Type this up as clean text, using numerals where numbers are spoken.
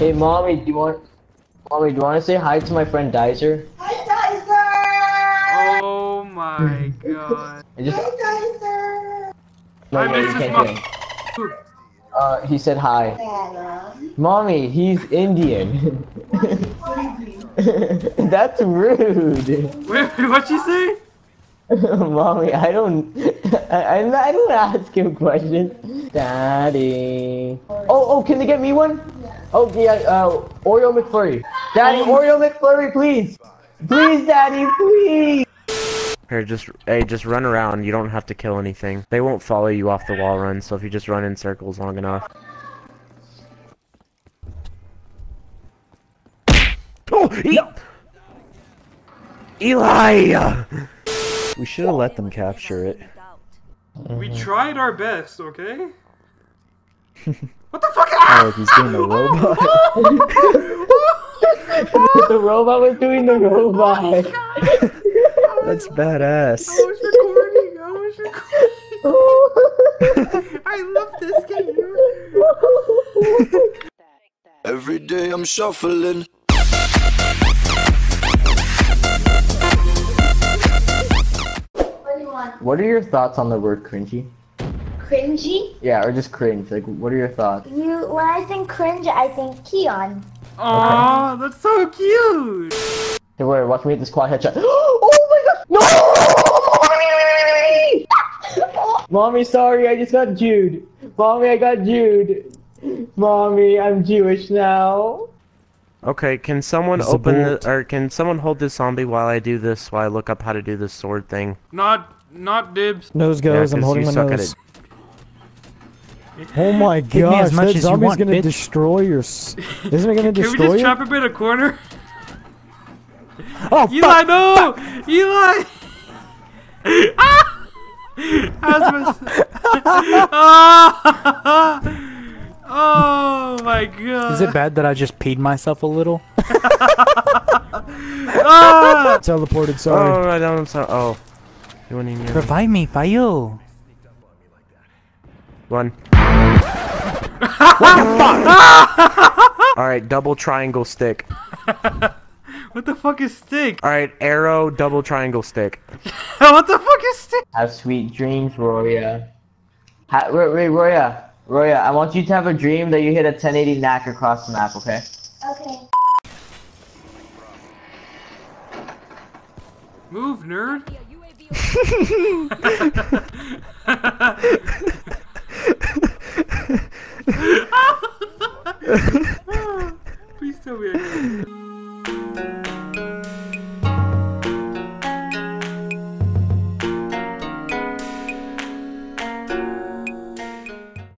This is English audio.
Hey, mommy, do you want to say hi to my friend Dicer? Hi, Dicer! Oh my god. I just. Hi, Dicer! No, I no, miss you his can't mom. hear him. He said hi. Hello. Mommy, he's Indian. That's rude. Wait, what'd you say? Mommy, I don't ask him questions. Daddy. Oh, can they get me one? Oh, yeah, Oreo McFlurry. Daddy, Oreo McFlurry, please. Please, Daddy, please. Here, just run around. You don't have to kill anything. They won't follow you off the wall run, so if you just run in circles long enough. Oh, no. Eli! We should have let them capture it. We tried our best, okay? What the fuck? Oh, he's doing the robot. The robot was doing the robot. That's badass. I was recording. I love this game. Every day I'm shuffling. What do you want? What are your thoughts on the word cringy? Cringy? Yeah, or just cringe. Like, what are your thoughts? When I think cringe, I think Keon. Aw, that's so cute. Hey, wait, watch me hit this quad headshot. Oh my god! No! Mommy, sorry, I just got Jude. Mommy, I got Jude. Mommy, I'm Jewish now. Okay, can someone can someone hold this zombie while I do this, while I look up how to do this sword thing? Not dibs. Nose goes, Yeah, I'm 'cause holding you my suck at nose. it. Oh my Hit me as gosh, much that as you zombie's want, gonna bitch. destroy your Isn't it gonna Can we destroy just you? trap him in a corner? Oh, Eli, fuck! no! Eli! Ah! Oh my god. Is it bad that I just peed myself a little? Ah! Teleported, sorry. Oh, I don't. Oh, you went in here. Revive me, Fayo. Run. What the fuck? Alright, double triangle stick. What the fuck is stick? Alright, arrow, double triangle stick. What the fuck is stick? Have sweet dreams, Roya. Wait, Roya. Roya, I want you to have a dream that you hit a 1080 knack across the map, okay? Okay. Move, nerd. Please tell me I got it.